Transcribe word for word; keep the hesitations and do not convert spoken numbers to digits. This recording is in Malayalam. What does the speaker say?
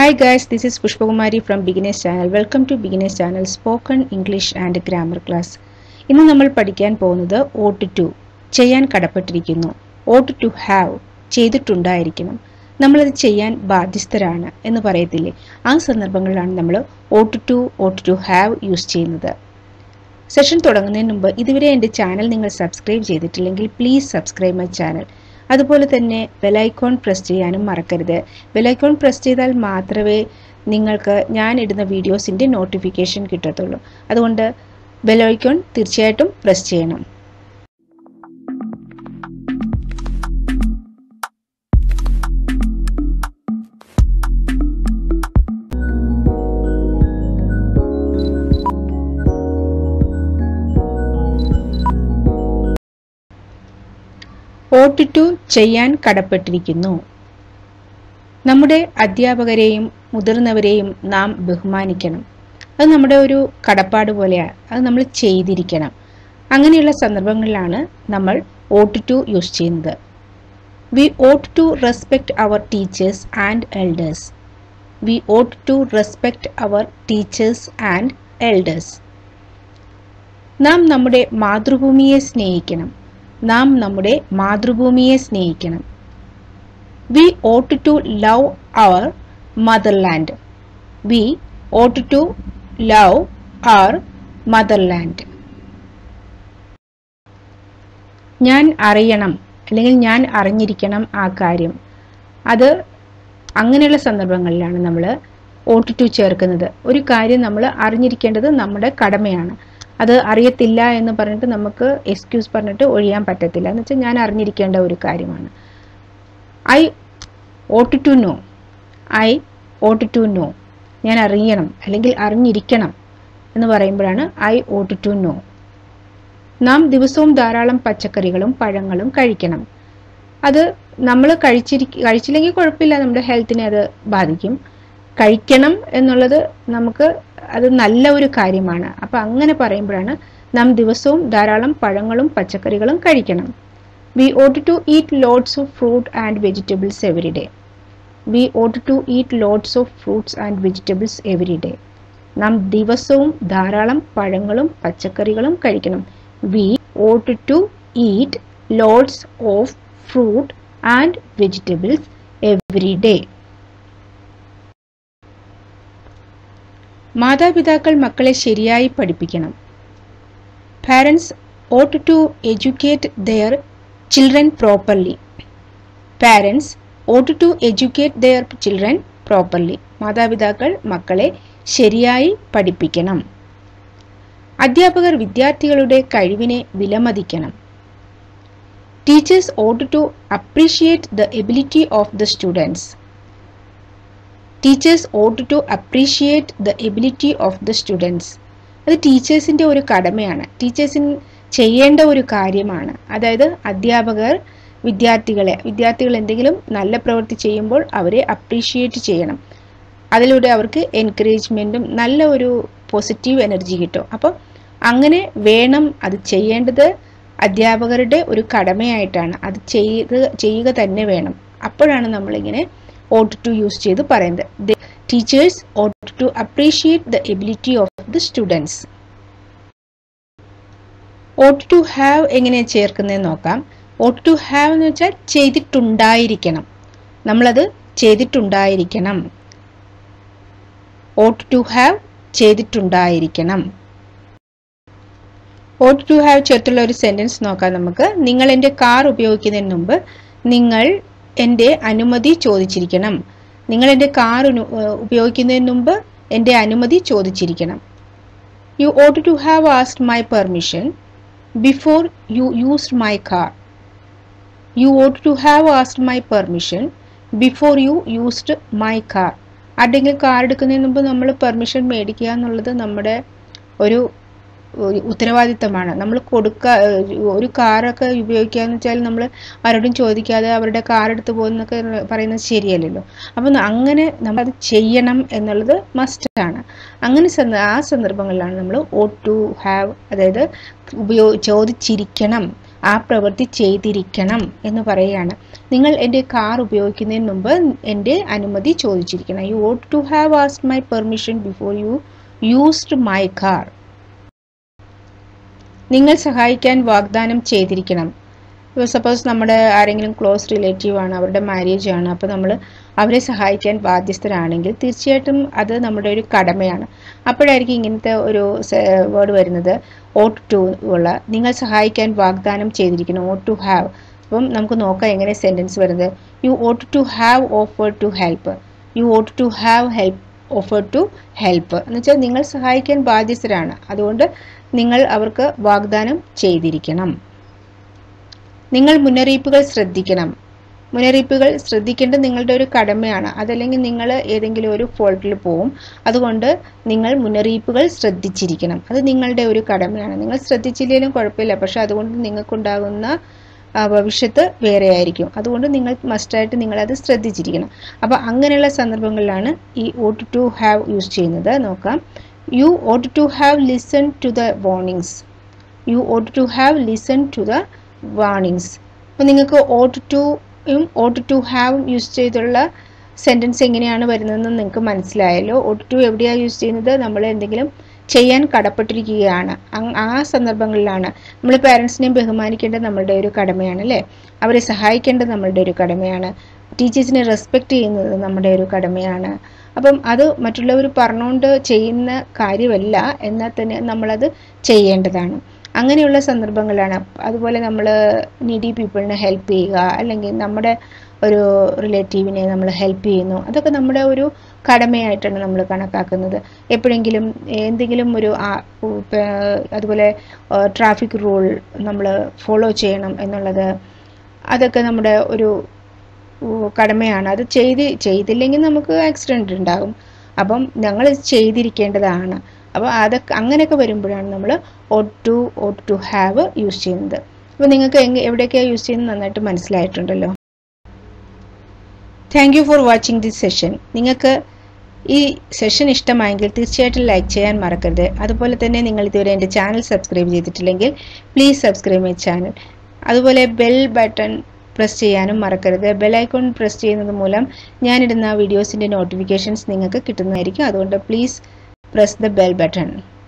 Hi guys, this is Pushpakumari from Beginners Channel. Welcome to Beginners Channel Spoken English and Grammar Class. ഇന്ന് നമ്മൾ പഠിക്കാൻ പോകുന്നത് ought to ചെയ്യാൻ കടപ്പെട്ടിരിക്കുന്നു. ought to have ചെയ്തിട്ടുണ്ടായിരിക്കണം. നമ്മളത് ചെയ്യാൻ ബാധ്യസ്ഥരാണ് എന്ന് പറയത്തില്ലേ? ആ സന്ദർഭങ്ങളിലാണ് നമ്മൾ ought to ought to have use ചെയ്യുന്നത്. സെഷൻ തുടങ്ങുന്നതിന് മുമ്പ് ഇതുവരെ എൻ്റെ ചാനൽ നിങ്ങൾ സബ്സ്ക്രൈബ് ചെയ്തിട്ടില്ലെങ്കിൽ പ്ലീസ് സബ്സ്ക്രൈബ് മൈ ചാനൽ. അതുപോലെ തന്നെ ബെൽ ഐക്കോൺ പ്രസ് ചെയ്യാനും മറക്കരുത്. ബെൽ ഐക്കോൺ പ്രസ് ചെയ്താൽ മാത്രമേ നിങ്ങൾക്ക് ഞാൻ ഇടുന്ന വീഡിയോസിൻ്റെ നോട്ടിഫിക്കേഷൻ കിട്ടത്തുള്ളൂ. അതുകൊണ്ട് ബെൽ ഐക്കോൺ തീർച്ചയായിട്ടും പ്രസ് ചെയ്യണം. ought to ചെയ്യാൻ കടപ്പെട്ടിരിക്കുന്നു. നമ്മുടെ അധ്യാപകരെയും മുതിർന്നവരെയും നാം ബഹുമാനിക്കണം. അത് നമ്മുടെ ഒരു കടപ്പാട് പോലെയാണ്. അത് നമ്മൾ ചെയ്തിരിക്കണം. അങ്ങനെയുള്ള സന്ദർഭങ്ങളിലാണ് നമ്മൾ ought to യൂസ് ചെയ്യുന്നത്. We ought to respect our teachers and elders. We ought to respect our teachers and elders. നാം നമ്മുടെ മാതൃഭൂമിയെ സ്നേഹിക്കണം. നാം നമ്മുടെ മാതൃഭൂമിയെ സ്നേഹിക്കണം. We ought to love our motherland. We ought to love our motherland. ഞാൻ അറിയണം അല്ലെങ്കിൽ ഞാൻ അറിഞ്ഞിരിക്കണം ആ കാര്യം. അത് അങ്ങനെയുള്ള സന്ദർഭങ്ങളിലാണ് നമ്മൾ ought to ചേർക്കുന്നത്. ഒരു കാര്യം നമ്മൾ അറിഞ്ഞിരിക്കേണ്ടത് നമ്മുടെ കടമയാണ്. അത് അറിയത്തില്ല എന്ന് പറഞ്ഞിട്ട് നമുക്ക് എക്സ്ക്യൂസ് പറഞ്ഞിട്ട് ഒഴിയാൻ പറ്റത്തില്ല. എന്ന് വെച്ചാൽ ഞാൻ അറിഞ്ഞിരിക്കേണ്ട ഒരു കാര്യമാണ്. I ought to know. I ought to know. ഞാൻ അറിയണം അല്ലെങ്കിൽ അറിഞ്ഞിരിക്കണം എന്ന് പറയുമ്പോഴാണ് ഐ ought to know. നാം ദിവസവും ധാരാളം പച്ചക്കറികളും പഴങ്ങളും കഴിക്കണം. അത് നമ്മൾ കഴിച്ചിരി കഴിച്ചില്ലെങ്കിൽ കുഴപ്പമില്ല, നമ്മുടെ ഹെൽത്തിനെ അത് ബാധിക്കും. കഴിക്കണം എന്നുള്ളത് നമുക്ക് അത് നല്ല ഒരു കാര്യമാണ്. അപ്പം അങ്ങനെ പറയുമ്പോഴാണ് നാം ദിവസവും ധാരാളം പഴങ്ങളും പച്ചക്കറികളും കഴിക്കണം. We ought to eat lots of fruit and vegetables every day. We ought to eat lots of fruits and vegetables every day. നാം ദിവസവും ധാരാളം പഴങ്ങളും പച്ചക്കറികളും കഴിക്കണം. We ought to eat lots of fruit and vegetables every day. മാതാപിതാക്കൾ മക്കളെ ശരിയായി പഠിപ്പിക്കണം. Parents ought to educate their children properly. Parents ought to educate their children properly. മാതാപിതാക്കൾ മക്കളെ ശരിയായി പഠിപ്പിക്കണം. അധ്യാപകർ വിദ്യാർത്ഥികളുടെ കഴിവിനെ വിലമതിക്കണം. Teachers ought to appreciate the ability of the students. Teachers ought to appreciate the ability of the students. അത് ടീച്ചേഴ്സിൻ്റെ ഒരു കടമയാണ്. ടീച്ചേഴ്സിന് ചെയ്യേണ്ട ഒരു കാര്യമാണ്. അതായത് അധ്യാപകർ വിദ്യാർത്ഥികളെ വിദ്യാർത്ഥികൾ എന്തെങ്കിലും നല്ല പ്രവൃത്തി ചെയ്യുമ്പോൾ അവരെ അപ്രീഷിയേറ്റ് ചെയ്യണം. അതിലൂടെ അവർക്ക് എൻകറേജ്മെൻറ്റും നല്ല ഒരു പോസിറ്റീവ് എനർജി കിട്ടും. അപ്പം അങ്ങനെ വേണം അത് ചെയ്യേണ്ടത്. അധ്യാപകരുടെ ഒരു കടമയായിട്ടാണ് അത് ചെയ്ത് ചെയ്യുക തന്നെ വേണം. അപ്പോഴാണ് നമ്മളിങ്ങനെ ought to യൂസ് ചെയ്ത് പറയുന്നത്. The teachers ought to appreciate the ability of the students. ought to have എങ്ങനെ ചേർക്കുന്നതെന്ന് നോക്കാം. ought to have എന്ന് വെച്ചാൽ ചെയ്തിട്ടുണ്ടായിരിക്കണം. നമ്മളത് ചെയ്തിട്ടുണ്ടായിരിക്കണം. ought to have ചെയ്തിട്ടുണ്ടായിരിക്കണം. ought to have ചേർത്തുള്ള ഒരു സെന്റൻസ് നോക്കാം നമുക്ക്. നിങ്ങൾ എൻ്റെ കാർ ഉപയോഗിക്കുന്നതിന് മുമ്പ് നിങ്ങൾ എൻ്റെ അനുമതി ചോദിച്ചിരിക്കണം. നിങ്ങൾ എൻ്റെ കാർ ഉപയോഗിക്കുന്നതിന് മുമ്പ് എൻ്റെ അനുമതി ചോദിച്ചിരിക്കണം. You ought to have asked my permission before you used my car. You ought to have asked my permission before you used my car. ആരുടെയെങ്കിലും കാർ എടുക്കുന്നതിന് മുമ്പ് നമ്മൾ പെർമിഷൻ മേടിക്കുക എന്നുള്ളത് നമ്മുടെ ഒരു ഉത്തരവാദിത്തമാണ്. നമ്മൾ കൊടുക്ക ഒരു കാറൊക്കെ ഉപയോഗിക്കുക എന്ന് വെച്ചാൽ നമ്മൾ ആരോടും ചോദിക്കാതെ അവരുടെ കാർ എടുത്ത് പോകുന്നൊക്കെ പറയുന്നത് ശരിയല്ലല്ലോ. അപ്പം അങ്ങനെ നമ്മളത് ചെയ്യണം എന്നുള്ളത് മസ്റ്റാണ്. അങ്ങനെ ആ സന്ദർഭങ്ങളിലാണ് നമ്മൾ ought to have, അതായത് ഉപയോഗ ചോദിച്ചിരിക്കണം, ആ പ്രവൃത്തി ചെയ്തിരിക്കണം എന്ന് പറയുകയാണ്. നിങ്ങൾ എൻ്റെ കാർ ഉപയോഗിക്കുന്നതിന് മുമ്പ് എൻ്റെ അനുമതി ചോദിച്ചിരിക്കണം. You ought to have asked my permission before you used my car. നിങ്ങൾ സഹായിക്കാൻ വാഗ്ദാനം ചെയ്തിരിക്കണം. സപ്പോസ് നമ്മുടെ ആരെങ്കിലും ക്ലോസ് റിലേറ്റീവ് ആണ്, അവരുടെ മാരേജ് ആണ്, അപ്പോൾ നമ്മൾ അവരെ സഹായിക്കാൻ ബാധ്യസ്ഥരാണെങ്കിൽ തീർച്ചയായിട്ടും അത് നമ്മുടെ ഒരു കടമയാണ്. അപ്പോഴായിരിക്കും ഇങ്ങനത്തെ ഒരു വേർഡ് വരുന്നത് ought to ഉള്ള. നിങ്ങൾ സഹായിക്കാൻ വാഗ്ദാനം ചെയ്തിരിക്കണം, ought to have. അപ്പം നമുക്ക് നോക്കാം എങ്ങനെ സെൻറ്റൻസ് വരുന്നത്. You ought to have offered to help. You ought to have help offered to help എന്ന് വെച്ചാൽ നിങ്ങൾ സഹായിക്കാൻ ബാധ്യസ്ഥരാണ്, അതുകൊണ്ട് നിങ്ങൾ അവർക്ക് വാഗ്ദാനം ചെയ്തിരിക്കണം. നിങ്ങൾ മുന്നറിയിപ്പുകൾ ശ്രദ്ധിക്കണം. മുന്നറിയിപ്പുകൾ ശ്രദ്ധിക്കേണ്ടത് നിങ്ങളുടെ ഒരു കടമയാണ്. അതല്ലെങ്കിൽ നിങ്ങൾ ഏതെങ്കിലും ഒരു ഫോൾട്ടിൽ പോവും. അതുകൊണ്ട് നിങ്ങൾ മുന്നറിയിപ്പുകൾ ശ്രദ്ധിച്ചിരിക്കണം. അത് നിങ്ങളുടെ ഒരു കടമയാണ്. നിങ്ങൾ ശ്രദ്ധിച്ചില്ലെങ്കിലും കുഴപ്പമില്ല, പക്ഷെ അതുകൊണ്ട് നിങ്ങൾക്കുണ്ടാകുന്ന ഭവിഷ്യത്ത് വേറെ ആയിരിക്കും. അതുകൊണ്ട് നിങ്ങൾ മസ്റ്റായിട്ട് നിങ്ങളത് ശ്രദ്ധിച്ചിരിക്കണം. അപ്പോൾ അങ്ങനെയുള്ള സന്ദർഭങ്ങളിലാണ് ഈ ought to have യൂസ് ചെയ്യുന്നത്. നോക്കാം. You ought to have listened to the warnings. You ought to have listened to the warnings. അപ്പോൾ നിങ്ങൾക്ക് ought to യും ought to have യൂസ് ചെയ്തുള്ള സെൻറ്റൻസ് എങ്ങനെയാണ് വരുന്നതെന്ന് നിങ്ങൾക്ക് മനസ്സിലായല്ലോ. ought to എവിടെയാണ് യൂസ് ചെയ്യുന്നത്? നമ്മൾ എന്തെങ്കിലും ചെയ്യാൻ കടപ്പെട്ടിരിക്കുകയാണ്. ആ സന്ദർഭങ്ങളിലാണ് നമ്മൾ പാരൻസിനെയും ബഹുമാനിക്കേണ്ടത് നമ്മളുടെ ഒരു കടമയാണ് അല്ലേ. അവരെ സഹായിക്കേണ്ടത് നമ്മളുടെ ഒരു കടമയാണ്. ടീച്ചേഴ്സിനെ റെസ്പെക്റ്റ് ചെയ്യുന്നത് നമ്മുടെ ഒരു കടമയാണ്. അപ്പം അത് മറ്റുള്ളവർ പറഞ്ഞുകൊണ്ട് ചെയ്യുന്ന കാര്യമല്ല, എന്നാൽ തന്നെ നമ്മളത് ചെയ്യേണ്ടതാണ്. അങ്ങനെയുള്ള സന്ദർഭങ്ങളാണ്. അതുപോലെ നമ്മൾ നീഡി പീപ്പിളിനെ ഹെൽപ്പ് ചെയ്യുക, അല്ലെങ്കിൽ നമ്മുടെ ഒരു റിലേറ്റീവിനെ നമ്മൾ ഹെൽപ്പ് ചെയ്യുന്നു, അതൊക്കെ നമ്മുടെ ഒരു കടമയായിട്ടാണ് നമ്മൾ കണക്കാക്കുന്നത്. എപ്പോഴെങ്കിലും എന്തെങ്കിലും ഒരു അതുപോലെ ട്രാഫിക് റൂൾ നമ്മൾ ഫോളോ ചെയ്യണം എന്നുള്ളത്, അതൊക്കെ നമ്മുടെ ഒരു കടമയാണ്. അത് ചെയ്ത് ചെയ്തില്ലെങ്കിൽ നമുക്ക് ആക്സിഡൻറ്റ് ഉണ്ടാകും. അപ്പം ഞങ്ങൾ ചെയ്തിരിക്കേണ്ടതാണ്. അപ്പോൾ അതൊക്കെ അങ്ങനെയൊക്കെ വരുമ്പോഴാണ് നമ്മൾ ought to ought to have use ചെയ്യുന്നത്. അപ്പോൾ നിങ്ങൾക്ക് എങ്ങനെ എവിടെയൊക്കെയാണ് യൂസ് ചെയ്യുന്നത് നന്നായിട്ട് മനസ്സിലായിട്ടുണ്ടല്ലോ. Thank you for watching this session. നിങ്ങൾക്ക് ഈ സെഷൻ ഇഷ്ടമായെങ്കിൽ തീർച്ചയായിട്ടും ലൈക്ക് ചെയ്യാൻ മറക്കരുത്. അതുപോലെ തന്നെ നിങ്ങൾ ഇതുവരെ എൻ്റെ ചാനൽ സബ്സ്ക്രൈബ് ചെയ്തിട്ടില്ലെങ്കിൽ പ്ലീസ് സബ്സ്ക്രൈബ് മൈ ചാനൽ. അതുപോലെ ബെൽ ബട്ടൺ പ്രസ് ചെയ്യാനും മറക്കരുത്. ബെൽ ഐക്കോൺ പ്രസ് ചെയ്യുന്നത് മൂലം ഞാനിടുന്ന വീഡിയോസിൻ്റെ നോട്ടിഫിക്കേഷൻസ് നിങ്ങൾക്ക് കിട്ടുന്നതായിരിക്കും. അതുകൊണ്ട് please press the bell button.